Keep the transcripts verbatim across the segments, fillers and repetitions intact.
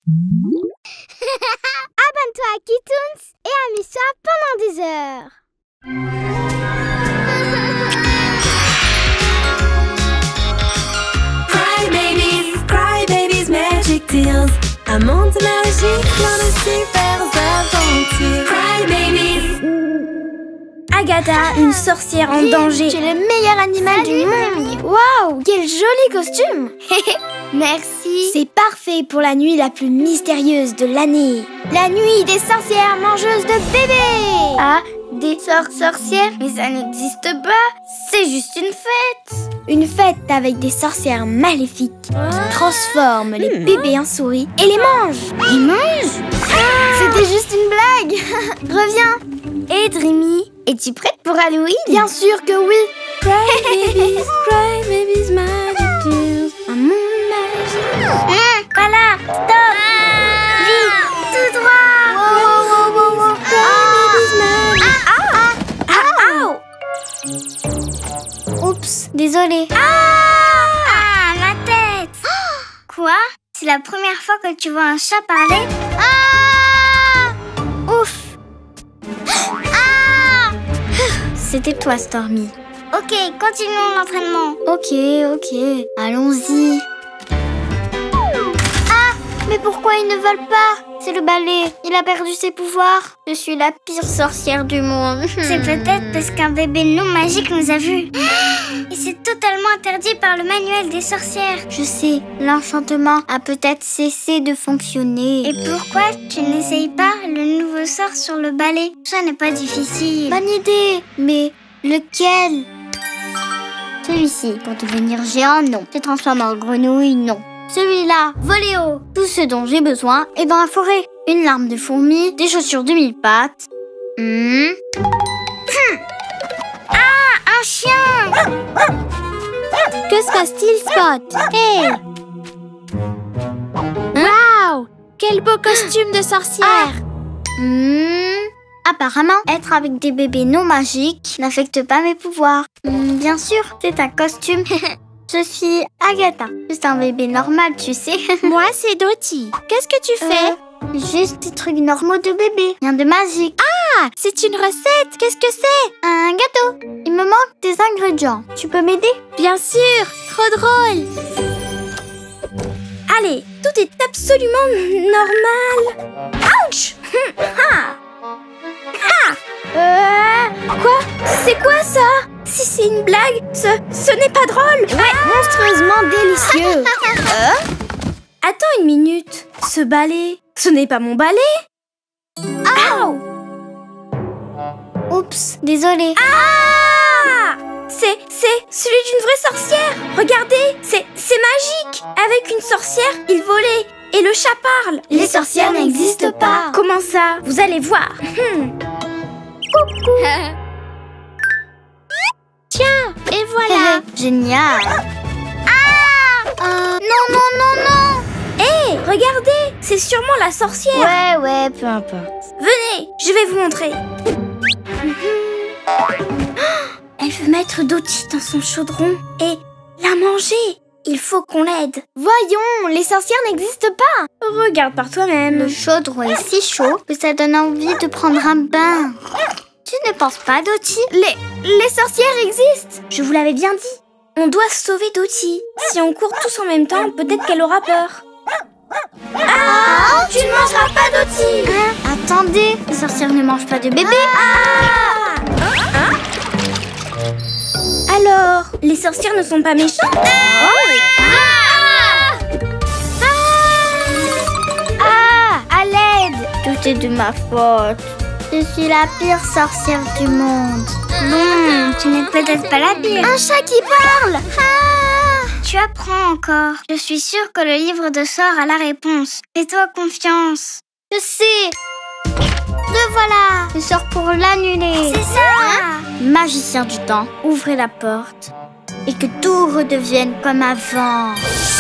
Abonne-toi à Kitoons et amuse-toi pendant des heures. Cry babies, cry babies, magic tales. Un monde magique, plein de super aventures. Cry babies. Agatha, une sorcière en danger. Tu es le meilleur animal Salut, du monde. Waouh, quel joli costume. Merci. C'est parfait pour la nuit la plus mystérieuse de l'année. La nuit des sorcières mangeuses de bébés. Ah, des sor sorcières? Mais ça n'existe pas. C'est juste une fête. Une fête avec des sorcières maléfiques qui transforment les bébés en souris et les mangent. Les mangent? C'était juste une blague. Reviens. Et Dreamy, es-tu prête pour Halloween? Bien sûr que oui. Cry babies, cry babies, magic tales. Un monde magique. Mmh, voilà, stop. Vite, tout droit. Wow, wow, wow, wow. Ah, ah, oups, désolée. Ah, ah, ma tête. Quoi? C'est la première fois que tu vois un chat parler? Ah, ouf. Ah, c'était toi, Stormy. Ok, continuons l'entraînement. Ok, ok, allons-y. Ah, mais pourquoi ils ne volent pas? C'est le balai, il a perdu ses pouvoirs. Je suis la pire sorcière du monde. C'est peut-être parce qu'un bébé non magique nous a vus. Et c'est totalement interdit par le manuel des sorcières. Je sais, l'enchantement a peut-être cessé de fonctionner. Et pourquoi tu n'essayes pas le nouveau sort sur le balai? Ça n'est pas difficile. Bonne idée, mais lequel? Celui-ci, pour devenir géant, non. Se transformer en grenouille, non. Celui-là, voler haut. Tout ce dont j'ai besoin est dans la forêt. Une larme de fourmi, des chaussures de mille pattes. Hmm. Hum. Ah, un chien. Que se passe-t-il, Spot? Hey. Waouh, quel beau costume de sorcière. Hmm. Apparemment, être avec des bébés non magiques n'affecte pas mes pouvoirs. Hmm, bien sûr, c'est un costume. Je suis Agatha. Juste un bébé normal, tu sais. Moi, c'est Dottie. Qu'est-ce que tu fais? Euh, juste des trucs normaux de bébé. Rien de magique. Ah, c'est une recette. Qu'est-ce que c'est? Un gâteau. Il me manque des ingrédients. Tu peux m'aider? Bien sûr. Trop drôle. Allez, tout est absolument normal. Ouch. Ha. Ha. Euh, quoi? C'est quoi ça? Si c'est une blague, ce, ce n'est pas drôle. Ouais, monstrueusement délicieux. euh Attends une minute. Ce balai, ce n'est pas mon balai. Ouh. Oups, désolée. Ah! C'est, c'est celui d'une vraie sorcière. Regardez, c'est, c'est magique. Avec une sorcière, il volait. Et le chat parle. Les sorcières n'existent pas. Comment ça? Vous allez voir. Hmm. Coucou. Tiens, et voilà. Génial. Ah! euh, Non, non, non, non. Hé, hey, regardez, c'est sûrement la sorcière. Ouais, ouais, peu importe. Venez, je vais vous montrer. Elle veut mettre Dottie dans son chaudron et la manger. Il faut qu'on l'aide. Voyons, les sorcières n'existent pas. Regarde par toi-même. Le chaudron est si chaud que ça donne envie de prendre un bain. Tu ne penses pas, Dottie? Les, les sorcières existent. Je vous l'avais bien dit. On doit sauver Dottie. Si on court tous en même temps, peut-être qu'elle aura peur. Ah, tu ne mangeras pas, Dottie. Hein? Attendez, les sorcières ne mangent pas de bébé. Ah. Hein? Alors, les sorcières ne sont pas méchantes? Ah. Ah. Ah, à l'aide. Tout est de ma faute. Je suis la pire sorcière du monde. Non, tu n'es peut-être pas la pire. Un chat qui parle. Ah. Tu apprends encore. Je suis sûre que le livre de sorts a la réponse. Fais-toi confiance. Je sais. Le voilà. Le sort pour l'annuler. C'est ça. Hein? Magicien du temps, ouvrez la porte et que tout redevienne comme avant.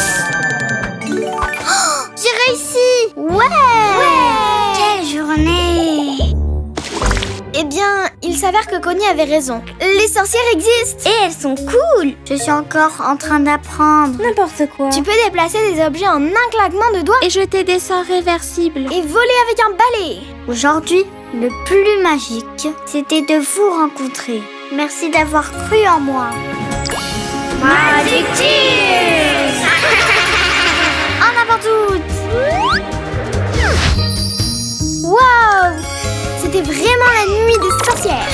Oh, j'ai réussi. Ouais. Ouais. Quelle journée. Eh bien, il s'avère que Connie avait raison. Les sorcières existent. Et elles sont cool. Je suis encore en train d'apprendre. N'importe quoi. Tu peux déplacer des objets en un claquement de doigts Et jeter des sorts réversibles. et voler avec un balai. Aujourd'hui, le plus magique, c'était de vous rencontrer. Merci d'avoir cru en moi. Magic Tears. En avant toutes. Wow! C'était vraiment la nuit des sorcières.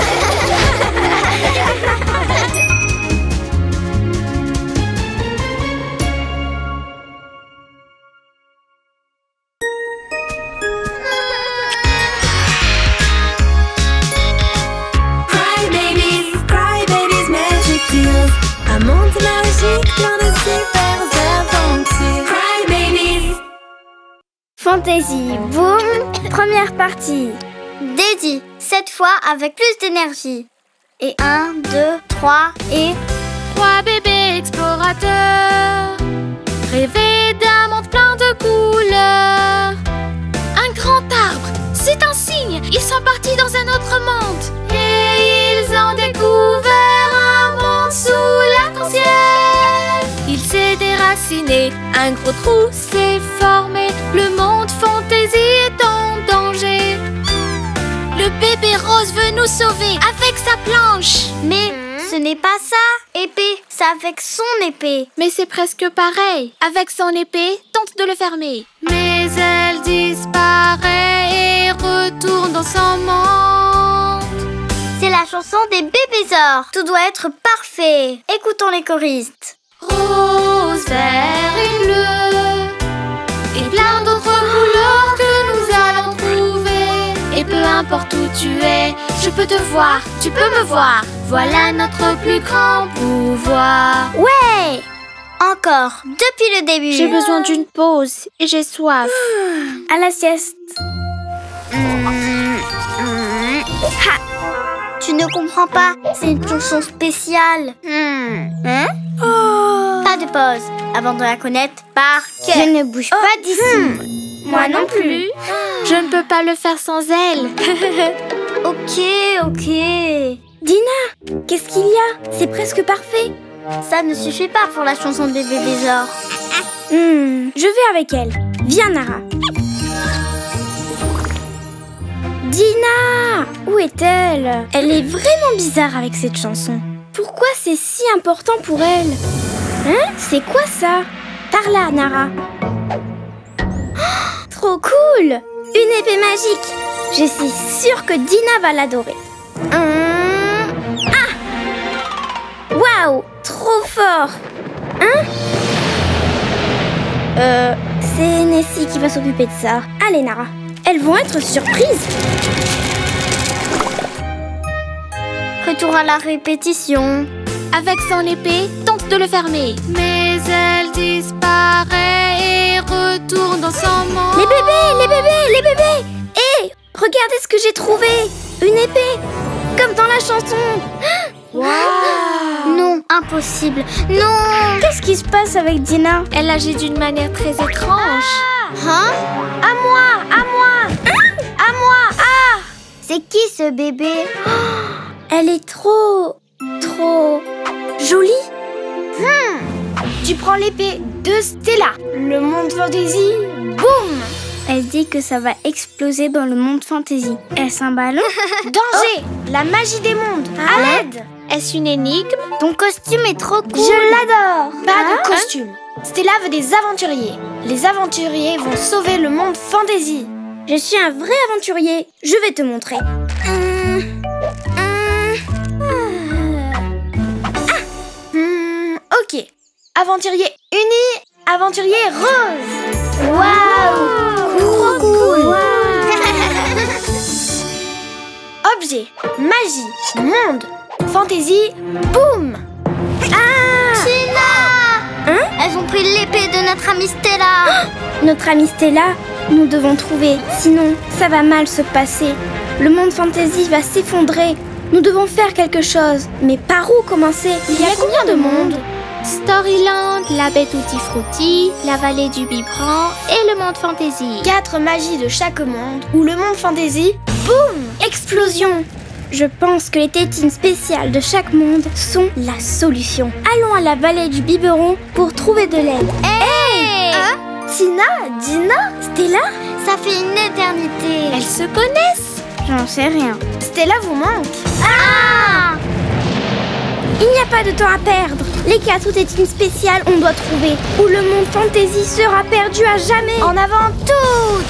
Cry babies, cry babies, magic deals. Un monde magique, plein de super aventures. Cry babies. Fantasy Boom, première partie. Dédi, cette fois avec plus d'énergie. Et un, deux, trois et... Trois bébés explorateurs, rêver d'un monde plein de couleurs. Un grand arbre, c'est un signe, ils sont partis dans un autre monde. Et ils ont découvert un monde sous l'arc-en-ciel. Il s'est déraciné, un gros trou s'est formé. Le monde fantaisie est en danger. Le bébé rose veut nous sauver avec sa planche. Mais ce n'est pas ça, épée, c'est avec son épée. Mais c'est presque pareil. Avec son épée, tente de le fermer. Mais elle disparaît et retourne dans son monde. C'est la chanson des bébésors. Tout doit être parfait. Écoutons les choristes. Rose, vert et bleu, et plein d'autres couleurs que nous allons trouver. Et peu importe où tu es, je peux te voir, tu peux me voir. Voilà notre plus grand pouvoir. Ouais! Encore, depuis le début. J'ai besoin d'une pause et j'ai soif. À la sieste. Tu ne comprends pas, c'est une chanson spéciale. Hmm. Hein? Oh. Pas de pause, avant de la connaître par cœur. Je ne bouge pas d'ici. Moi non plus. Je ne peux pas le faire sans elle. Ok, ok. Dina, qu'est-ce qu'il y a? C'est presque parfait. Ça ne suffit pas pour la chanson des bébésors. Hmm, je vais avec elle. Viens, Nara. Dina! Où est-elle? Elle est vraiment bizarre avec cette chanson. Pourquoi c'est si important pour elle? Hein? C'est quoi ça? Par là, Nara. Oh, trop cool! Une épée magique. Je suis sûre que Dina va l'adorer. Hum... Ah! Waouh! Trop fort! Hein? Euh... C'est Nessie qui va s'occuper de ça. Allez, Nara. Elles vont être surprises. Retour à la répétition. Avec son épée, tente de le fermer. Mais elle disparaît et retourne dans son monde. Les bébés, les bébés, les bébés! Hé! Regardez ce que j'ai trouvé! Une épée! Comme dans la chanson! Wow. Non, impossible. Non! Qu'est-ce qui se passe avec Dina? Elle agit d'une manière très étrange. Hein? À moi! À moi! À moi! Ah! C'est qui ce bébé? Elle est trop... trop... jolie. Hmm. Tu prends l'épée de Stella. Le monde fantasy, boum! Elle dit que ça va exploser dans le monde fantasy. Est-ce un ballon? Danger! La magie des mondes! À l'aide! Est-ce une énigme? Ton costume est trop cool. Je l'adore! Pas Hein? de costume. Stella veut des aventuriers. Les aventuriers vont sauver le monde fantasy. Je suis un vrai aventurier. Je vais te montrer. Hum, hum, ah. Hum, ok. Aventurier uni, aventurier rose. Waouh! Trop cool! Objet, magie, monde, fantasy, boum! Ah! Tina! Hein? Elles ont pris l'épée de notre amie Stella. Notre amie Stella, nous devons trouver, sinon ça va mal se passer. Le monde fantasy va s'effondrer. Nous devons faire quelque chose. Mais par où commencer? Il y a combien de mondes? Storyland, la baie Tutti Frutti, la vallée du Biberon et le monde fantasy. Quatre magies de chaque monde, ou le monde fantasy, boum! Explosion! Je pense que les tétines spéciales de chaque monde sont la solution. Allons à la vallée du biberon pour trouver de l'aide. Hey, Hein? Tina, Dina, Stella? Ça fait une éternité. Elles se connaissent. J'en sais rien. Stella vous manque. Ah! Il n'y a pas de temps à perdre. Les quatre tétines spéciales, on doit trouver, ou le monde fantasy sera perdu à jamais. En avant toutes.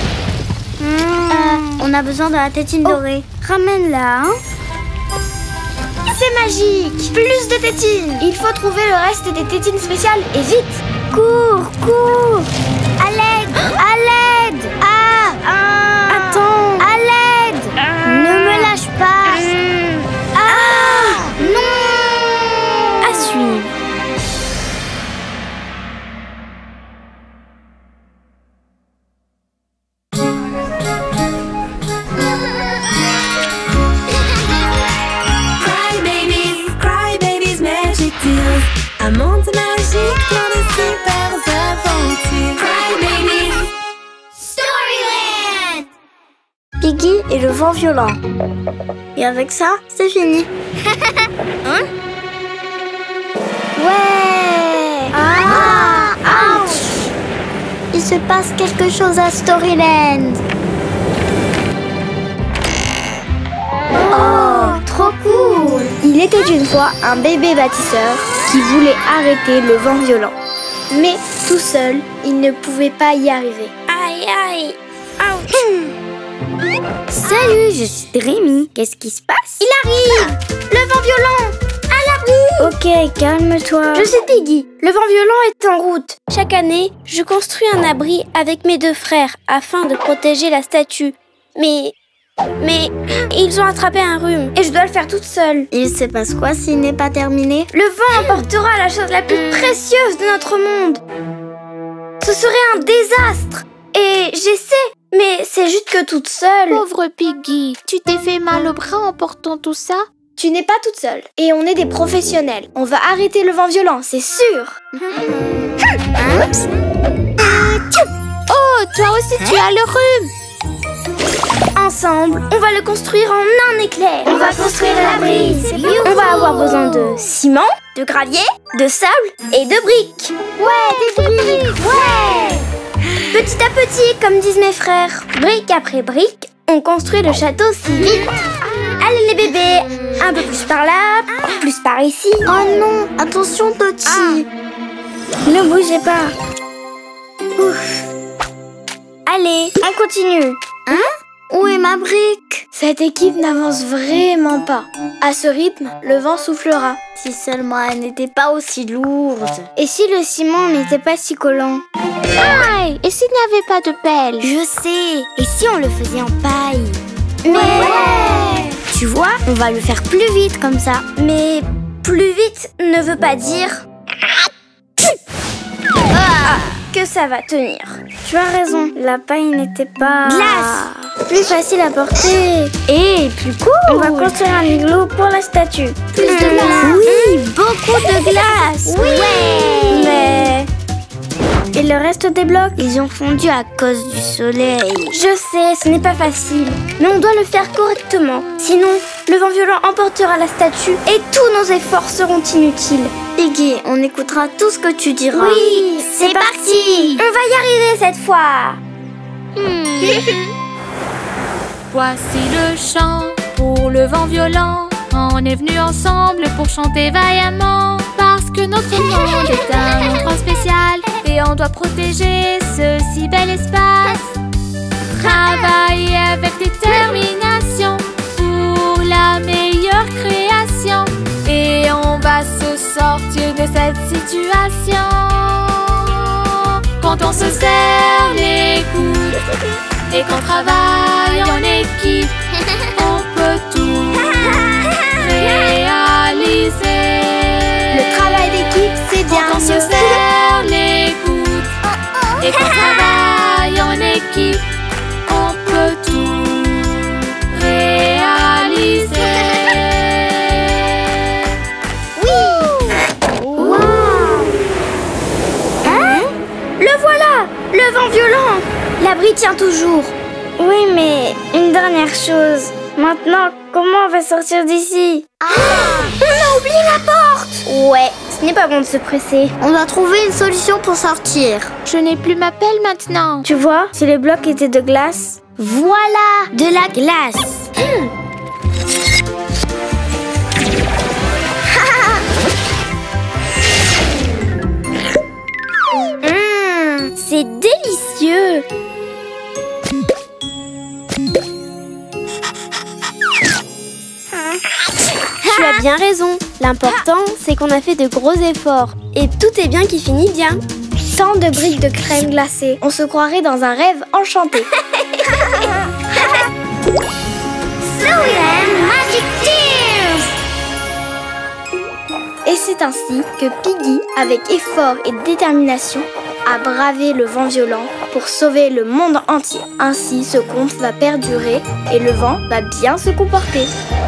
Euh, on a besoin de la tétine Oh. dorée. Ramène-la, hein. C'est magique. Plus de tétines. Il faut trouver le reste des tétines spéciales et vite. Cours, cours. À l'aide, à l'aide. Ah, ah. Attends. À l'aide. Ne me lâche pas. Ah, Non. à suivre. Cry babies, cry babies, magic deals. Un monde magique, plein de super aventures. Cry babies. Storyland. Piggy et le vent violent. Et avec ça, c'est fini. Hein? Ouais. Ah, ouch. Il se passe quelque chose à Storyland. Oh, trop cool. Il était une fois un bébé bâtisseur qui voulait arrêter le vent violent. Mais tout seul, il ne pouvait pas y arriver. Aïe, aïe. Ouch. Salut, je suis Rémi. Qu'est-ce qui se passe? Il arrive. Le vent violent. À l'abri. Ok, calme-toi. Je suis Piggy. Le vent violent est en route. Chaque année, je construis un abri avec mes deux frères afin de protéger la statue. Mais... Mais... Ils ont attrapé un rhume et je dois le faire toute seule. Il se passe quoi s'il n'est pas terminé? Le vent emportera la chose la plus précieuse de notre monde. Ce serait un désastre. Et j'essaie, mais c'est juste que toute seule. Pauvre Piggy, tu t'es fait mal au bras en portant tout ça? Tu n'es pas toute seule. Et on est des professionnels. On va arrêter le vent violent, c'est sûr. Oh, toi aussi tu as le rhume. Ensemble, on va le construire en un éclair. On va construire l'abri. On va avoir besoin de ciment, de gravier, de sable et de briques. Ouais, des briques. Ouais. Petit à petit, comme disent mes frères, brique après brique, on construit le château si vite. Allez les bébés, un peu plus par là, plus par ici. Oh non, attention petit. Ne bougez pas. Ouf. Allez, on continue. Hein? Où est ma brique? Cette équipe n'avance vraiment pas. À ce rythme, le vent soufflera. Si seulement elle n'était pas aussi lourde. Et si le ciment n'était pas si collant? Aïe, et s'il n'y avait pas de pelle? Je sais. Et si on le faisait en paille? Mais... Ouais. Tu vois, on va le faire plus vite comme ça. Mais plus vite ne veut pas dire... Ah, que ça va tenir. Tu as raison, la paille n'était pas... Glace. Plus facile à porter. Et plus cool. On va construire un igloo pour la statue. Plus de glace. Oui, beaucoup de glace. Oui. Ouais. Mais... Et le reste des blocs, ils ont fondu à cause du soleil. Je sais, ce n'est pas facile. Mais on doit le faire correctement. Sinon, le vent violent emportera la statue et tous nos efforts seront inutiles. Piggy, on écoutera tout ce que tu diras. Oui, c'est parti. On va y arriver cette fois. Voici le chant pour le vent violent. On est venus ensemble pour chanter vaillamment. Parce que notre monde est un endroit spécial et on doit protéger ce si bel espace. Travailler avec détermination pour la meilleure création. Et on va se sortir de cette situation. Quand on se serre les coudes et qu'on travaille en équipe, on peut tout réaliser. Le travail d'équipe, c'est bien. Quand on se serre les coudes et qu'on travaille en équipe, on peut tout réaliser. Wow. Hein? Le voilà! Le vent violent! L'abri tient toujours. Oui, mais une dernière chose. Maintenant comment on va sortir d'ici? Ah, on a oublié la porte. Ouais, ce n'est pas bon de se presser. On doit trouver une solution pour sortir. Je n'ai plus ma pelle maintenant. Tu vois, si les blocs étaient de glace... Voilà, de la glace. Mmh, c'est délicieux. Tu as bien raison. L'important, c'est qu'on a fait de gros efforts. Et tout est bien qui finit bien. Sans de briques de crème glacée, on se croirait dans un rêve enchanté. Storyland Magic Tears. Et c'est ainsi que Piggy, avec effort et détermination, a bravé le vent violent pour sauver le monde entier. Ainsi, ce conte va perdurer et le vent va bien se comporter.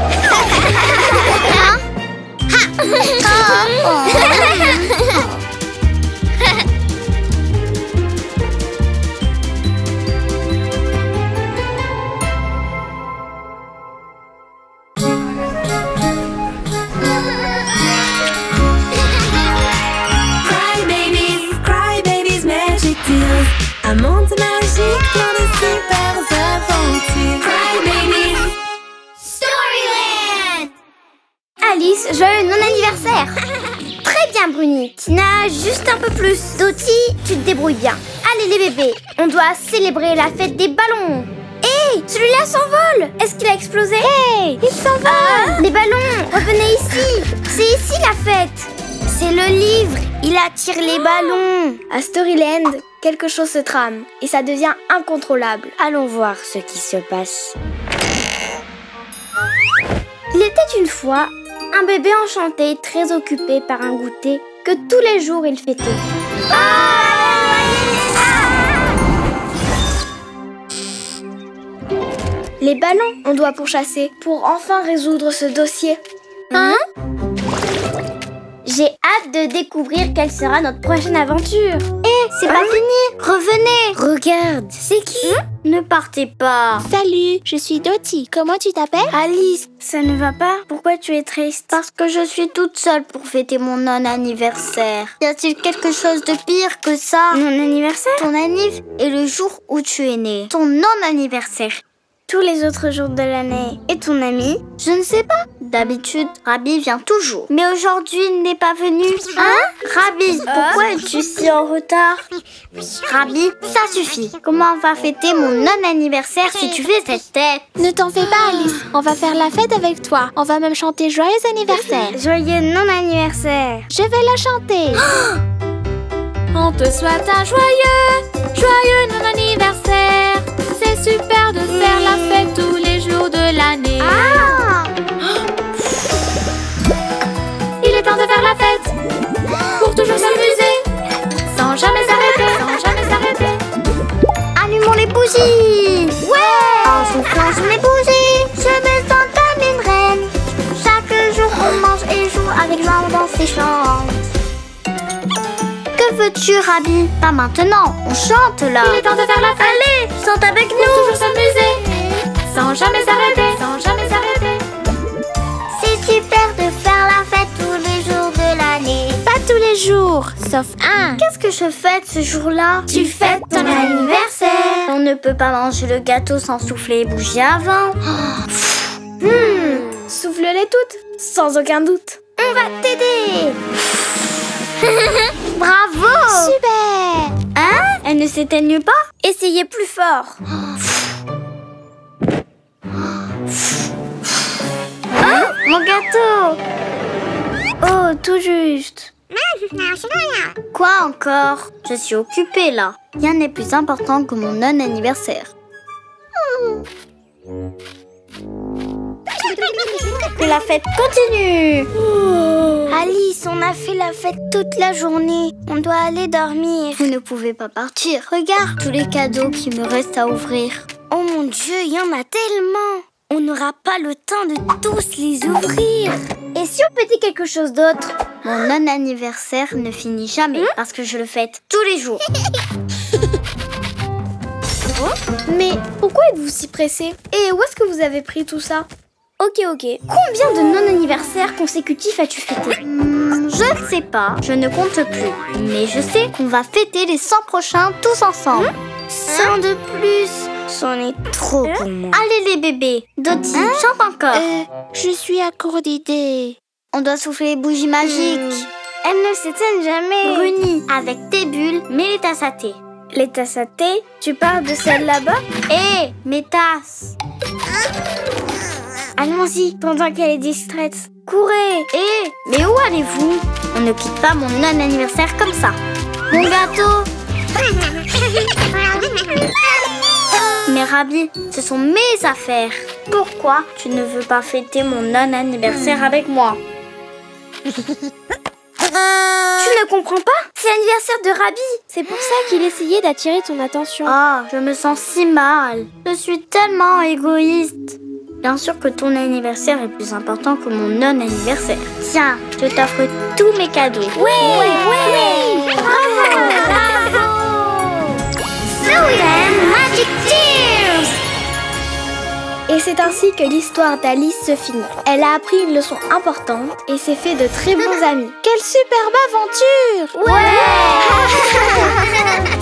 Un monde magique, plein de super aventures. Cry Baby. Storyland. Alice, joyeux non-anniversaire. Très bien, Bruni. Tina, juste un peu plus. Dottie, tu te débrouilles bien. Allez les bébés, on doit célébrer la fête des ballons. Hé, celui-là s'envole. Est-ce qu'il a explosé? Hé, il s'envole. Les ballons, revenez ici. C'est ici la fête. C'est le livre, il attire les ballons. À Storyland, quelque chose se trame et ça devient incontrôlable. Allons voir ce qui se passe. Il était une fois un bébé enchanté très occupé par un goûter que tous les jours il fêtait. Les ballons, on doit pourchasser pour enfin résoudre ce dossier. Hein? J'ai hâte de découvrir quelle sera notre prochaine aventure. Eh, c'est pas fini. Revenez. Regarde, c'est qui? Ne partez pas. Salut, je suis Dottie. Comment tu t'appelles? Alice, ça ne va pas? Pourquoi tu es triste? Parce que je suis toute seule pour fêter mon non-anniversaire. Y a-t-il quelque chose de pire que ça? Mon anniversaire? Ton anniv est le jour où tu es né. Ton non-anniversaire. Tous les autres jours de l'année. Et ton ami? Je ne sais pas. D'habitude, Rabi vient toujours. Mais aujourd'hui, il n'est pas venu. Hein? Rabi, pourquoi es-tu si en retard? Rabi, ça suffit. Comment on va fêter mon non-anniversaire si tu fais cette tête? Ne t'en fais pas, Alice. On va faire la fête avec toi. On va même chanter joyeux anniversaire. Joyeux non-anniversaire. Je vais la chanter. On te souhaite un joyeux, joyeux non-anniversaire. C'est super de faire la fête tous les jours de l'année. Ah! Il est temps de faire la fête pour toujours s'amuser, sans jamais s'arrêter, sans jamais s'arrêter. Allumons les bougies. Ouais! En soufflant sur les bougies, je me sens comme une reine. Chaque jour on mange et joue avec joie, on danse et chante. Que veux-tu, Rabi? Pas maintenant, on chante là. Il est temps de faire la fête. Allez, chante avec Pour nous. toujours s'amuser, sans jamais s'arrêter, sans jamais s'arrêter. C'est super de faire la fête tous les jours de l'année. Pas tous les jours, sauf un. Qu'est-ce que je fête ce jour-là? Tu fêtes ton anniversaire. On ne peut pas manger le gâteau sans souffler les bougies avant. Hmm, souffle-les toutes, sans aucun doute. On va t'aider. Bravo! Super. Hein? Elle ne s'éteigne pas? Essayez plus fort. Hein? Mon gâteau! Oh, tout juste. Quoi encore? Je suis occupée là. Rien n'est plus important que mon non-anniversaire. Que la fête continue! Alice, on a fait la fête toute la journée. On doit aller dormir. Vous ne pouvez pas partir. Regarde tous les cadeaux qui me restent à ouvrir. Oh mon Dieu, il y en a tellement. On n'aura pas le temps de tous les ouvrir. Et si on pétait quelque chose d'autre? Mon non-anniversaire ne finit jamais parce que je le fête tous les jours. Mais pourquoi êtes-vous si pressé? Et où est-ce que vous avez pris tout ça? Ok, ok. Combien de non-anniversaires consécutifs as-tu fêté? Hmm, je ne sais pas, je ne compte plus. Mais je sais qu'on va fêter les cent prochains tous ensemble. Hein? cent de plus? C'en est trop pour moi. Allez les bébés, Dottie, Hein? chante encore. Euh, je suis à court d'idées. On doit souffler les bougies magiques. Hmm. Elles ne s'éteignent jamais. Bruni, avec tes bulles, mets les tasses à thé. Les tasses à thé? Tu parles de celle là-bas? Hé, mes tasses. Allons-y, pendant qu'elle est distraite. Courez! Hé, mais où allez-vous? On ne quitte pas mon non-anniversaire comme ça. Mon gâteau. Mais Rabi, ce sont mes affaires. Pourquoi tu ne veux pas fêter mon non-anniversaire avec moi? Tu ne comprends pas? C'est l'anniversaire de Rabi. C'est pour ça qu'il essayait d'attirer ton attention. Ah, je me sens si mal. Je suis tellement égoïste. Bien sûr que ton anniversaire est plus important que mon non-anniversaire. Tiens, je t'offre tous mes cadeaux. Ouais, ouais, bravo, bravo. Slow Magic Tears. Et c'est ainsi que l'histoire d'Alice se finit. Elle a appris une leçon importante et s'est fait de très bons amis. Quelle superbe aventure! Ouais.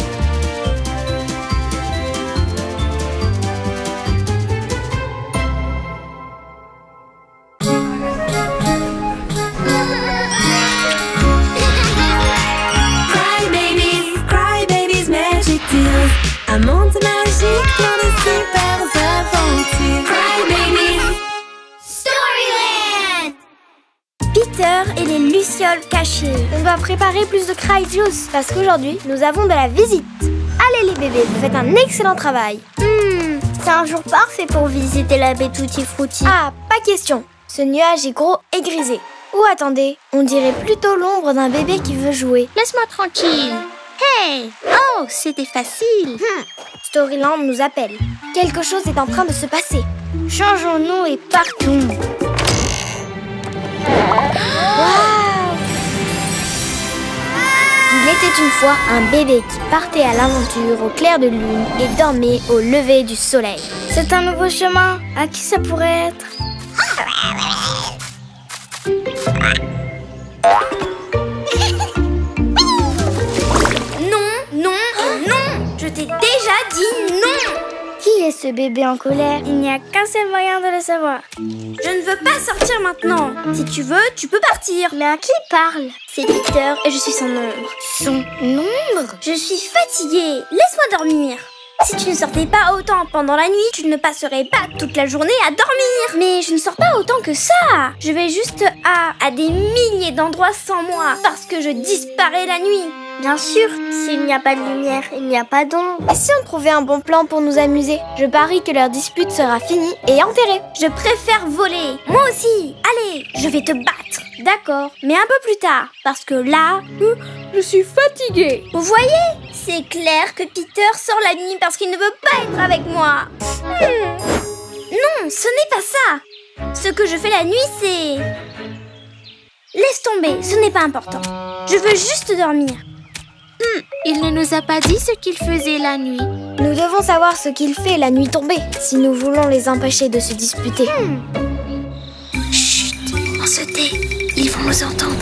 Cry babies, cry babies, magic tears. Un monde magique plein de super aventures. Cry babies. Storyland. Peter et les lucioles cachées. On doit préparer plus de Cry Juice parce qu'aujourd'hui, nous avons de la visite. Allez les bébés, vous faites un excellent travail. Hmm, c'est un jour parfait pour visiter la baie Tutti Frutti. Ah, pas question. Ce nuage est gros et grisé. Ou attendez, on dirait plutôt l'ombre d'un bébé qui veut jouer. Laisse-moi tranquille. Hey! Oh, c'était facile. Storyland nous appelle. Quelque chose est en train de se passer. Changeons-nous et partons. Waouh! Il était une fois un bébé qui partait à l'aventure au clair de lune et dormait au lever du soleil. C'est un nouveau chemin. À qui ça pourrait être? Non, non et non! Je t'ai déjà dit non! Qui est ce bébé en colère? Il n'y a qu'un seul moyen de le savoir. Je ne veux pas sortir maintenant. Si tu veux, tu peux partir. Mais à qui parle? C'est Peter et je suis son ombre. Son ombre? Je suis fatiguée. Laisse-moi dormir. Si tu ne sortais pas autant pendant la nuit, tu ne passerais pas toute la journée à dormir. Mais je ne sors pas autant que ça. Je vais juste à, à des milliers d'endroits sans moi parce que je disparais la nuit. Bien sûr, s'il n'y a pas de lumière, il n'y a pas d'ombre. Et si on trouvait un bon plan pour nous amuser? Je parie que leur dispute sera finie et enterrée. Je préfère voler. Moi aussi. Allez, je vais te battre. D'accord, mais un peu plus tard. Parce que là, je suis fatiguée. Vous voyez? C'est clair que Peter sort la nuit parce qu'il ne veut pas être avec moi. Hmm. Non, ce n'est pas ça. Ce que je fais la nuit, c'est... Laisse tomber, ce n'est pas important. Je veux juste dormir. Hmm, il ne nous a pas dit ce qu'il faisait la nuit. Nous devons savoir ce qu'il fait la nuit tombée, si nous voulons les empêcher de se disputer. Hmm. Chut, on se tait, ils vont nous entendre.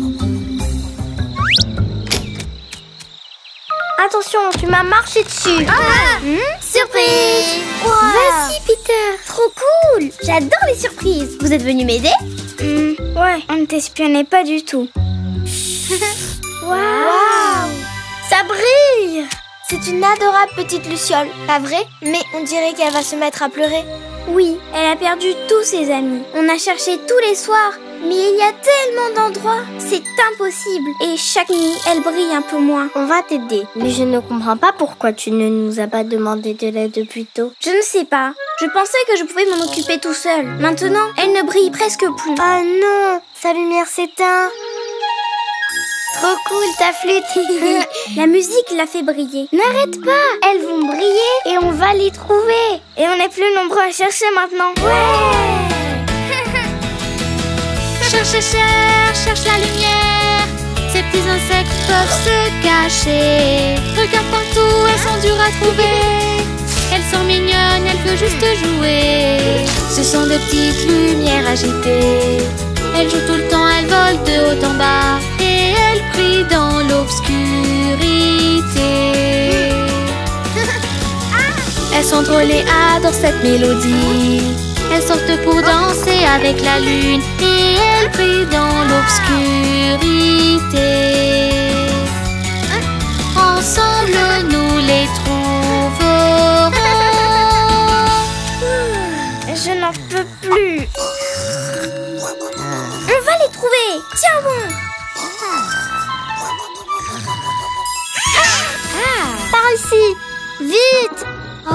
Attention, tu m'as marché dessus. Ah hmm? Surprise! Wow. Vas-y Peter, trop cool. J'adore les surprises. Vous êtes venu m'aider? hmm, Ouais, on ne t'espionnait pas du tout. Waouh wow. Ça brille! C'est une adorable petite luciole, pas vrai? Mais on dirait qu'elle va se mettre à pleurer. Oui, elle a perdu tous ses amis. On a cherché tous les soirs, mais il y a tellement d'endroits. C'est impossible. Et chaque nuit, elle brille un peu moins. On va t'aider, mais je ne comprends pas pourquoi tu ne nous as pas demandé de l'aide plus tôt. Je ne sais pas. Je pensais que je pouvais m'en occuper tout seul. Maintenant, elle ne brille presque plus. Ah non, sa lumière s'éteint. Trop cool ta flûte. La musique l'a fait briller. N'arrête pas, elles vont briller et on va les trouver. Et on est plus nombreux à chercher maintenant. Ouais. Cherche, cherche, cherche la lumière. Ces petits insectes peuvent se cacher. Regarde partout, elles sont dures à trouver. Elles sont mignonnes, elles veut juste jouer. Ce sont de petites lumières agitées. Elle joue tout le temps, elle vole de haut en bas. Et elle brille dans l'obscurité. Elles sont drôles et adorent cette mélodie. Elles sortent pour danser avec la lune. Et elles brillent dans l'obscurité. Ensemble, nous les trouverons. Je n'en peux plus. On va les trouver. Tiens bon. Ah, par ici. Vite. Oh.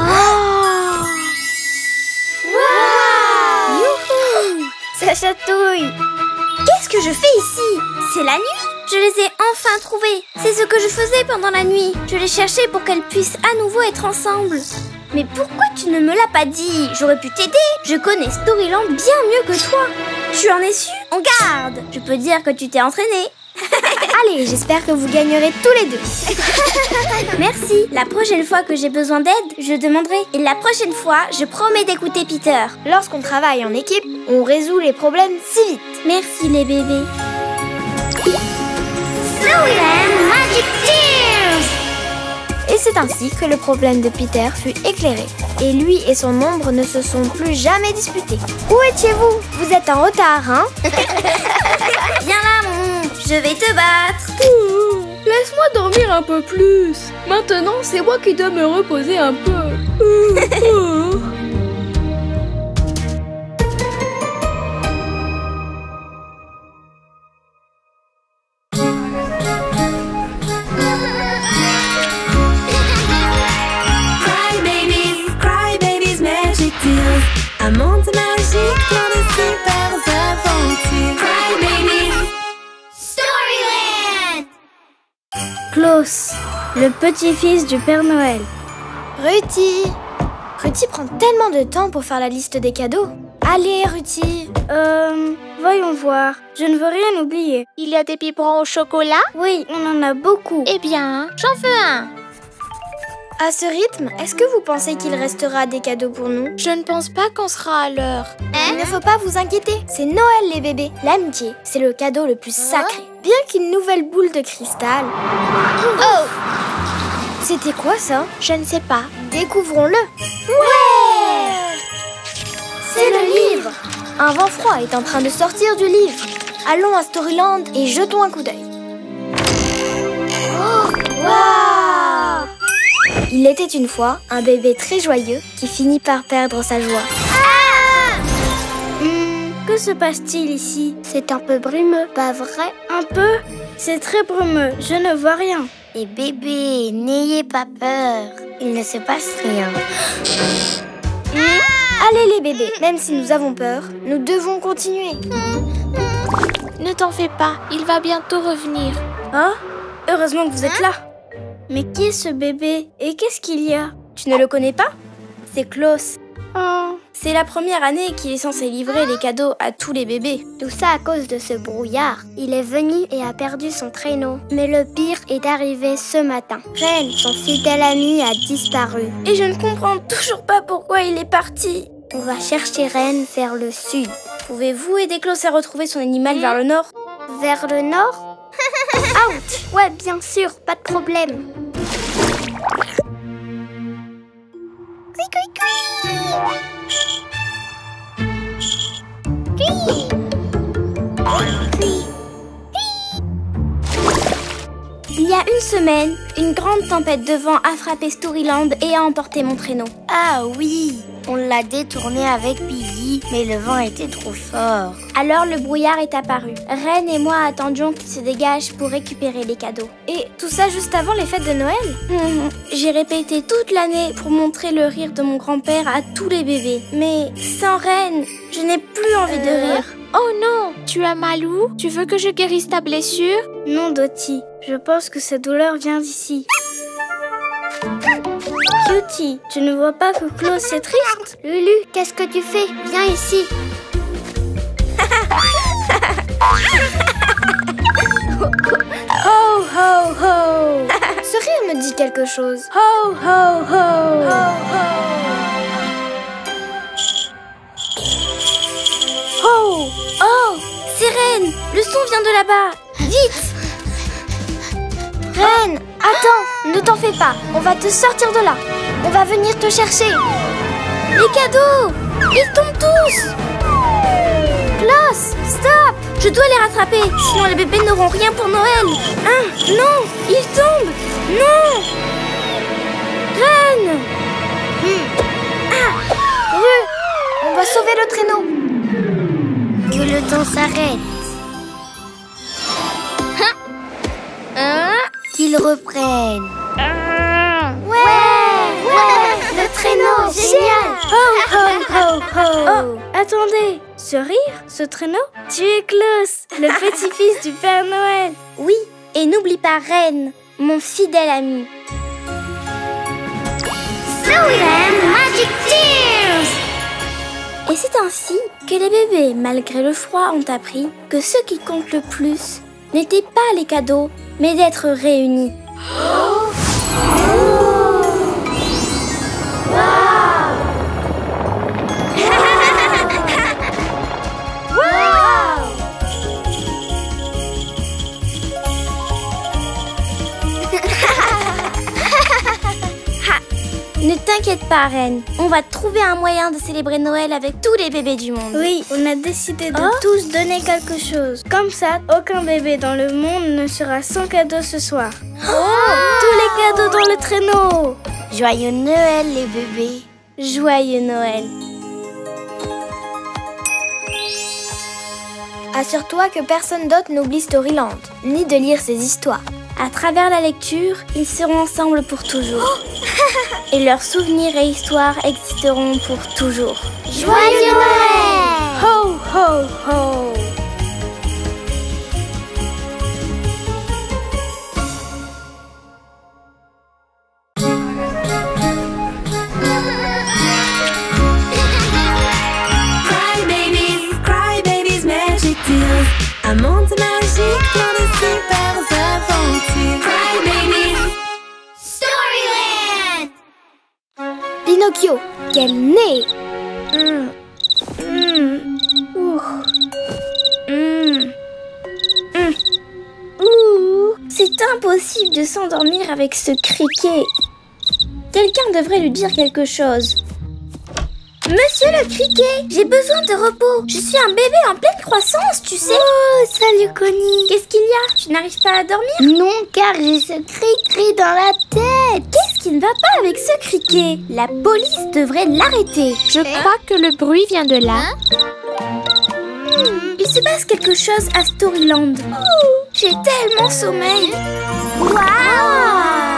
Wow. Youhou. Ça chatouille. Qu'est-ce que je fais ici? C'est la nuit. Je les ai enfin trouvés. C'est ce que je faisais pendant la nuit. Je les cherchais pour qu'elles puissent à nouveau être ensemble. Mais pourquoi tu ne me l'as pas dit? J'aurais pu t'aider. Je connais Storyland bien mieux que toi. Tu en es sûr? On garde. Je peux dire que tu t'es entraîné. Allez, j'espère que vous gagnerez tous les deux. Merci. La prochaine fois que j'ai besoin d'aide, je demanderai. Et la prochaine fois, je promets d'écouter Peter. Lorsqu'on travaille en équipe, on résout les problèmes si vite. Merci les bébés. Storyland Magic Tears! Et c'est ainsi que le problème de Peter fut éclairé. Et lui et son ombre ne se sont plus jamais disputés. Où étiez-vous? Vous êtes en retard, hein? Viens là, mon ombre, je vais te battre. Ouh, laisse-moi dormir un peu plus. Maintenant, c'est moi qui dois me reposer un peu. Ouh, ouh. Un monde magique, plein de super aventures. Cry Babies. Storyland! Klaus, le petit-fils du Père Noël. Ruthie! Ruthie prend tellement de temps pour faire la liste des cadeaux. Allez, Ruthie. Euh, voyons voir. Je ne veux rien oublier. Il y a des biberons au chocolat? Oui, on en a beaucoup. Eh bien, j'en veux un. À ce rythme, est-ce que vous pensez qu'il restera des cadeaux pour nous? Je ne pense pas qu'on sera à l'heure. Il ne faut pas vous inquiéter. C'est Noël, les bébés. L'amitié, c'est le cadeau le plus sacré. Bien qu'une nouvelle boule de cristal... Oh! C'était quoi ça? Je ne sais pas. Découvrons-le. Ouais! C'est le livre. Un vent froid est en train de sortir du livre. Allons à Storyland et jetons un coup d'œil. Oh! Waouh! Il était une fois un bébé très joyeux qui finit par perdre sa joie. Ah! Hmm, que se passe-t-il ici? C'est un peu brumeux, pas vrai? Un peu? C'est très brumeux, je ne vois rien. Et bébé, n'ayez pas peur, il ne se passe rien. Hmm? Allez les bébés, même si nous avons peur, nous devons continuer. Ne t'en fais pas, il va bientôt revenir. Ah, heureusement que vous êtes là. Mais qui est ce bébé? Et qu'est-ce qu'il y a? Tu ne le connais pas? C'est Klaus. Oh. C'est la première année qu'il est censé livrer les cadeaux à tous les bébés. Tout ça à cause de ce brouillard. Il est venu et a perdu son traîneau. Mais le pire est arrivé ce matin. Ren, son fidèle ami, a disparu. Et je ne comprends toujours pas pourquoi il est parti. On va chercher Ren vers le sud. Pouvez-vous aider Klaus à retrouver son animal vers le nord? Vers le nord? Out! Ouais, bien sûr, pas de problème. Cui, cui, cui. Cui. Cui. Il y a une semaine, une grande tempête de vent a frappé Storyland et a emporté mon traîneau. Ah oui! On l'a détourné avec Billy, mais le vent était trop fort. Alors le brouillard est apparu. Ren et moi attendions qu'il se dégage pour récupérer les cadeaux. Et tout ça juste avant les fêtes de Noël? Mmh. J'ai répété toute l'année pour montrer le rire de mon grand-père à tous les bébés. Mais sans Ren, je n'ai plus envie euh... de rire. Oh non! Tu as mal où? Tu veux que je guérisse ta blessure? Non, Dottie. Je pense que cette douleur vient d'ici. Cutie, tu ne vois pas que Klaus est triste? Lulu, qu'est-ce que tu fais? Viens ici. Ho, ho, ho. Ce rire me dit quelque chose. Ho, ho, ho. Ho, ho. vient de là-bas. Vite! Reine, attends, ne t'en fais pas. On va te sortir de là. On va venir te chercher. Les cadeaux, ils tombent tous. Klaus, stop! Je dois les rattraper, sinon les bébés n'auront rien pour Noël. Hein? Non, ils tombent. Non! Reine! Hmm. Ah! Rue, on va sauver le traîneau. Que le temps s'arrête. Hein? Qu'ils reprennent. Ouais, ouais, le traîneau, génial. Ho, ho, ho, ho. Oh, attendez, ce rire, ce traîneau, tu es Klaus, le petit-fils du Père Noël. Oui, et n'oublie pas Reine, mon fidèle ami. Snowland Magic Tears. Et c'est ainsi que les bébés, malgré le froid, ont appris que ce qui compte le plus n'était pas les cadeaux, mais d'être réunis. Oh. Ne t'inquiète pas, Reine. On va trouver un moyen de célébrer Noël avec tous les bébés du monde. Oui, on a décidé de Oh. tous donner quelque chose. Comme ça, aucun bébé dans le monde ne sera sans cadeau ce soir. Oh, Tous les cadeaux dans le traîneau. Joyeux Noël, les bébés. Joyeux Noël. Assure-toi que personne d'autre n'oublie Storyland, ni de lire ses histoires. À travers la lecture, ils seront ensemble pour toujours. Et leurs souvenirs et histoires existeront pour toujours. Joyeux Noël! Ho, ho, ho. Cry babies, cry babies, magic deals. Un monde magique plein de super aventures. Cry babies. Pinocchio, quel nez! Mm. Mm. Ouh. Mm. Mm. Ouh, c'est impossible de s'endormir avec ce criquet. Quelqu'un devrait lui dire quelque chose. Monsieur le criquet, j'ai besoin de repos. Je suis un bébé en pleine croissance, tu sais. Oh, salut Connie. Qu'est-ce qu'il y a? Tu n'arrives pas à dormir? Non, car j'ai ce cri-cri dans la tête. Qu'est-ce qui ne va pas avec ce criquet? La police devrait l'arrêter. Je crois que le bruit vient de là. Il se passe quelque chose à Storyland. Oh, j'ai tellement sommeil. Waouh!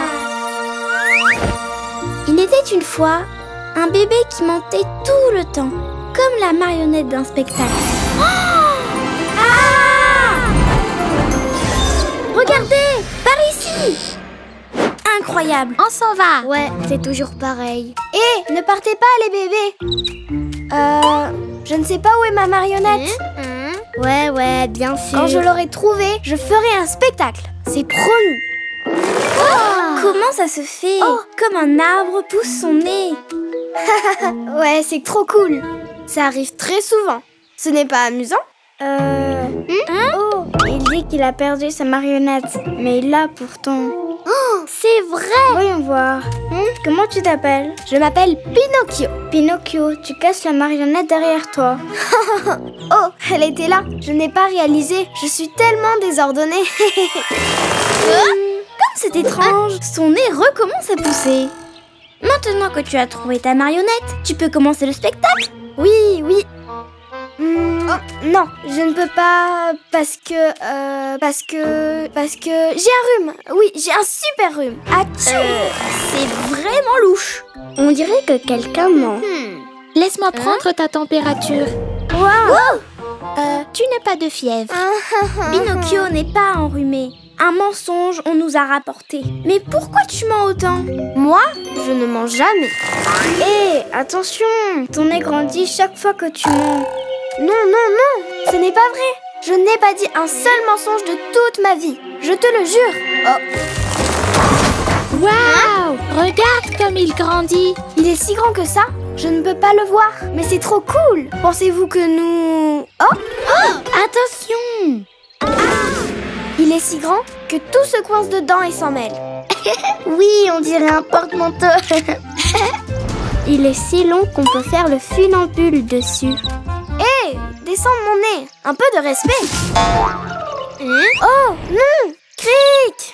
Il était une fois un bébé qui mentait tout le temps, comme la marionnette d'un spectacle. Oh! Ah! Regardez, par ici! Incroyable. On s'en va. Ouais, c'est toujours pareil. Hé, ne partez pas les bébés. Euh, je ne sais pas où est ma marionnette. Ouais, ouais, bien sûr. Quand je l'aurai trouvée, je ferai un spectacle. C'est promis. Oh, comment ça se fait? Comme un arbre pousse son nez. Ouais, c'est trop cool. Ça arrive très souvent. Ce n'est pas amusant? Euh... Oh, il dit qu'il a perdu sa marionnette, mais il l'a pourtant. C'est vrai. Voyons voir. Comment tu t'appelles? Je m'appelle Pinocchio. Pinocchio, tu casses la marionnette derrière toi. Oh, elle était là. Je n'ai pas réalisé. Je suis tellement désordonnée. Comme c'est étrange, son nez recommence à pousser. Maintenant que tu as trouvé ta marionnette, tu peux commencer le spectacle? Oui, oui. Hmm, non, je ne peux pas parce que... Euh, parce que... Parce que... J'ai un rhume. Oui, j'ai un super rhume. Atchou! C'est vraiment louche. On dirait que quelqu'un ment. Laisse-moi prendre ta température. Waouh! Euh, tu n'as pas de fièvre. Pinocchio n'est pas enrhumé. Un mensonge, on nous a rapporté. Mais pourquoi tu mens autant? Moi, je ne mens jamais. Hé, attention, ton nez grandit chaque fois que tu mens. Non, non, non, ce n'est pas vrai. Je n'ai pas dit un seul mensonge de toute ma vie. Je te le jure. Oh, Waouh! Regarde comme il grandit. il est si grand que ça? Je ne peux pas le voir. Mais c'est trop cool. Pensez-vous que nous... Oh, Attention! ah! Il est si grand que tout se coince dedans et s'en mêle. Oui, on dirait un porte-manteau. Il est si long qu'on peut faire le funambule dessus. Hé, hey, descends de mon nez. Un peu de respect. Oh, non. Cric.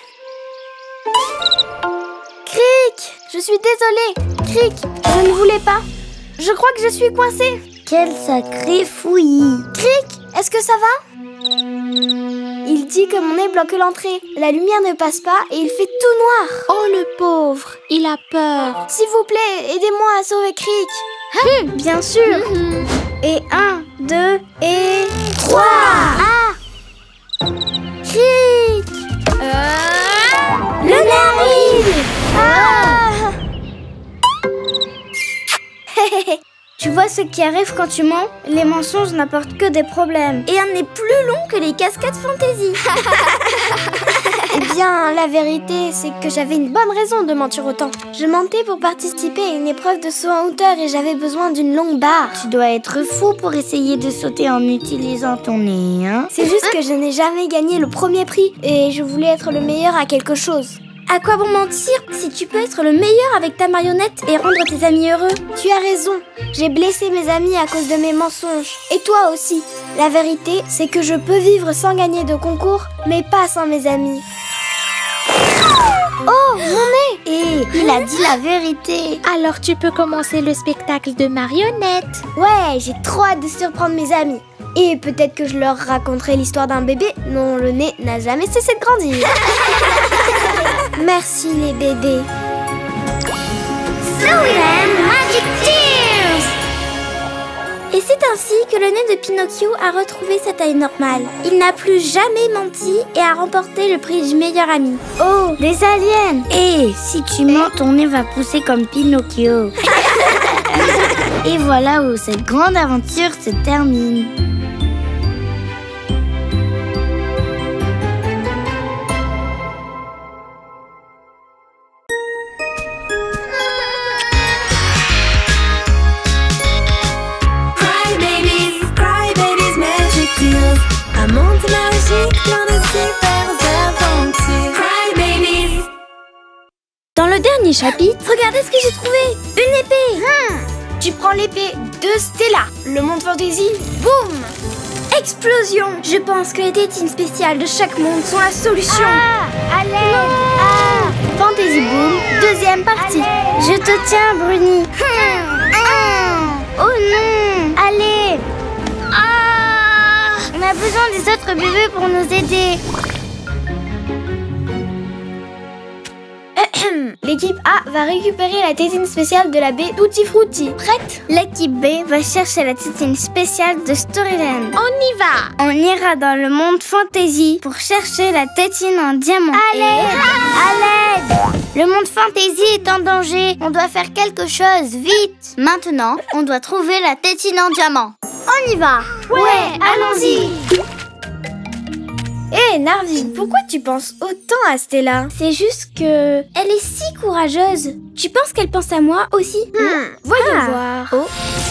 Cric, je suis désolée. Cric, je ne voulais pas. Je crois que je suis coincée. Quel sacré fouillis. Cric, est-ce que ça va? Il dit que mon nez bloque l'entrée. La lumière ne passe pas et il fait tout noir. Oh le pauvre, il a peur. S'il vous plaît, aidez-moi à sauver Cric. Hum, bien sûr. Mm-hmm. Et un, deux et trois. Ah, Cric. Euh... Le nez arrive. Ah. Tu vois ce qui arrive quand tu mens? Les mensonges n'apportent que des problèmes. Et un nez plus long que les cascades fantaisie. Eh bien, la vérité, c'est que j'avais une bonne raison de mentir autant. Je mentais pour participer à une épreuve de saut en hauteur et j'avais besoin d'une longue barre. Tu dois être fou pour essayer de sauter en utilisant ton nez, hein? C'est juste que je n'ai jamais gagné le premier prix et je voulais être le meilleur à quelque chose. À quoi bon mentir si tu peux être le meilleur avec ta marionnette et rendre tes amis heureux? Tu as raison, j'ai blessé mes amis à cause de mes mensonges. Et toi aussi. La vérité, c'est que je peux vivre sans gagner de concours, mais pas sans mes amis. Oh, mon nez! Et il a dit la vérité. Alors tu peux commencer le spectacle de marionnettes. Ouais, j'ai trop hâte de surprendre mes amis. Et peut-être que je leur raconterai l'histoire d'un bébé dont le nez n'a jamais cessé de grandir. Merci les bébés. Storyland Magic Tears. Et c'est ainsi que le nez de Pinocchio a retrouvé sa taille normale. Il n'a plus jamais menti et a remporté le prix du meilleur ami. Oh, des aliens! Et si tu mens, ton nez va pousser comme Pinocchio. Et voilà où cette grande aventure se termine. Un monde magique, plein de super aventures. Cry Babies. Dans le dernier chapitre, regardez ce que j'ai trouvé. Une épée. Hmm. Tu prends l'épée de Stella. Le monde fantasy, boum. Explosion. Je pense que les tétines spéciales de chaque monde sont la solution. Ah, allez. Ah, Fantasy Boom, deuxième partie. Allez. Je te tiens, Bruni. Hmm. Ah. Oh non. Allez. On a besoin des autres bébés pour nous aider. L'équipe A va récupérer la tétine spéciale de la baie Tutti Frutti. Prête? L'équipe B va chercher la tétine spéciale de Storyland. On y va. On ira dans le monde fantasy pour chercher la tétine en diamant. Allez, à l'aide. Le monde fantasy est en danger. On doit faire quelque chose, vite. Maintenant, on doit trouver la tétine en diamant. On y va. Ouais, allons-y. Hé, hey, Narvi, pourquoi tu penses autant à Stella? C'est juste que... elle est si courageuse. Tu penses qu'elle pense à moi aussi? hmm. Voyons ah. voir. Oh.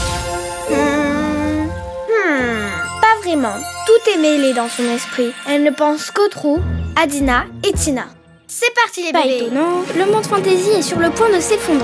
Hmm. Hmm. Pas vraiment. Tout est mêlé dans son esprit. Elle ne pense qu'aux trous, à Dina et Tina. C'est parti les Pas bébés. étonnant. Le monde fantasy est sur le point de s'effondrer.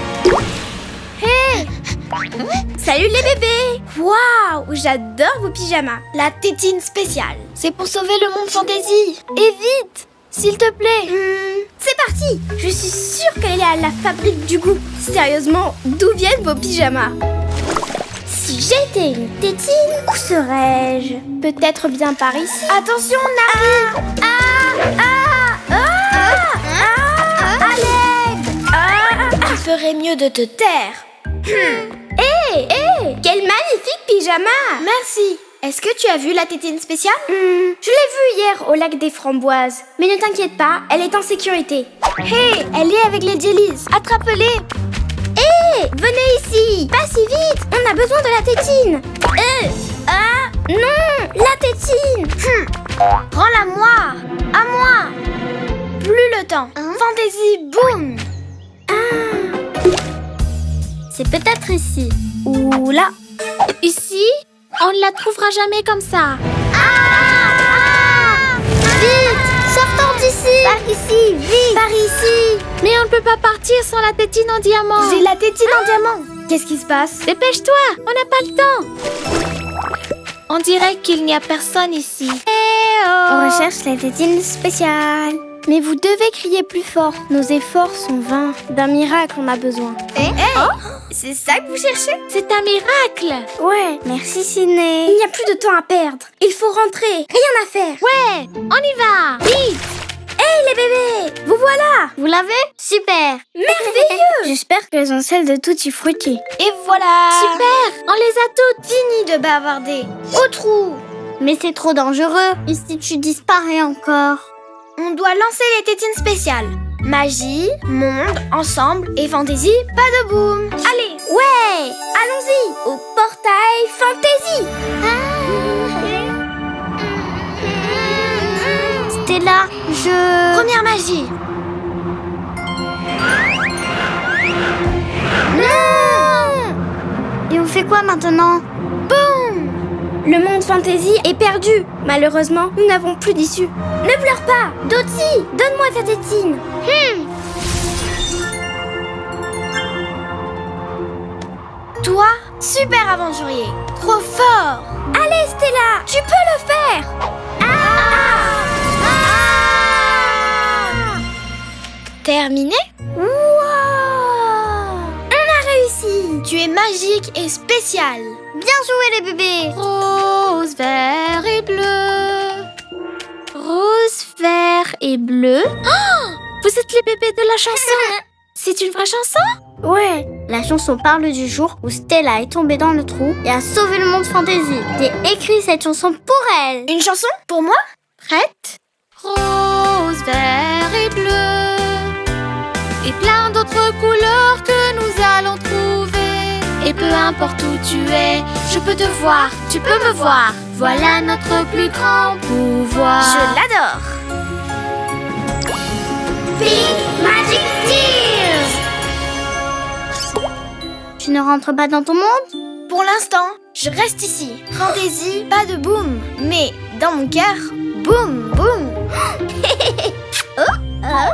Hé! Salut les bébés! Waouh! J'adore vos pyjamas. La tétine spéciale. C'est pour sauver le monde fantasy. Et vite! S'il te plaît. Hmm, c'est parti! Je suis sûre qu'elle est à la fabrique du goût. Sérieusement, d'où viennent vos pyjamas? Si j'étais une tétine, où serais-je? Peut-être bien par ici. Attention, Narvi! Ah! Ah! Ah! Ah! Ah! À l'aide! Ah! Tu ferais mieux de te taire. Hé! Hé! Hey, quel magnifique pyjama! Merci! Est-ce que tu as vu la tétine spéciale? hmm, Je l'ai vue hier au lac des Framboises. Mais ne t'inquiète pas, elle est en sécurité. Hé! Hey, elle est avec les jellies. Attrape-les! Hé! Hey, venez ici! Pas si vite! On a besoin de la tétine! Euh, ah! Non! La tétine! Hum. Prends-la moi! À moi! Plus le temps! Hein? Fantasy Boom! Ah! C'est peut-être ici. Ou là. Ici? On ne la trouvera jamais comme ça. Ah! Vite! Sortons d'ici! Par ici, vite! Par ici. Mais on ne peut pas partir sans la tétine en diamant. J'ai la tétine en diamant. Qu'est-ce qui se passe? Dépêche-toi, on n'a pas le temps. On dirait qu'il n'y a personne ici. Eh On oh. recherche la tétine spéciale. Mais vous devez crier plus fort. Nos efforts sont vains. D'un miracle, on a besoin. Eh? C'est ça que vous cherchez? C'est un miracle. Ouais. Merci, Ciné. Il n'y a plus de temps à perdre. Il faut rentrer. Rien à faire. Ouais, on y va. Vite. Hey, les bébés! Vous voilà! Vous l'avez? Super! Merveilleux! J'espère qu'elles ont celle de Tutti Frutti. Et voilà! Super, on les a toutes. Fini de bavarder. Au trou! Mais c'est trop dangereux. Et si tu disparais encore? On doit lancer les tétines spéciales. Magie, monde, ensemble et fantaisie, pas de boum. Allez, ouais! Allons-y! Au portail fantaisie! Stella, je... Première magie. Non! Et on fait quoi maintenant? Boum! Le monde fantaisie est perdu. Malheureusement, nous n'avons plus d'issue. Ne pleure pas! Dottie, donne-moi ta tétine. Hmm. Toi, super aventurier. Trop fort. Allez, Stella, tu peux le faire. Ah! Ah! Terminé? Wow! On a réussi. Tu es magique et spécial. Bien joué les bébés! Rose, vert et bleu. Rose, vert et bleu. Oh, vous êtes les bébés de la chanson. C'est une vraie chanson? Ouais. La chanson parle du jour où Stella est tombée dans le trou et a sauvé le monde fantasy. J'ai écrit cette chanson pour elle. Une chanson pour moi? Prête? Rose, vert et bleu. Et plein d'autres couleurs que nous allons trouver. Et peu importe où tu es, je peux te voir, tu peux me voir. Voilà notre plus grand pouvoir. Je l'adore. Big Magic Tears! Tu ne rentres pas dans ton monde? Pour l'instant, je reste ici. Fantaisie, pas de boum. Mais dans mon cœur, boum, boum. Oh. Oh.